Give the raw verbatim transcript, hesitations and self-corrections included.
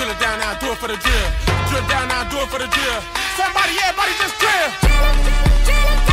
Drill it down now, do it for the drill. Drill down now, do it for the drill. Somebody, everybody just drill.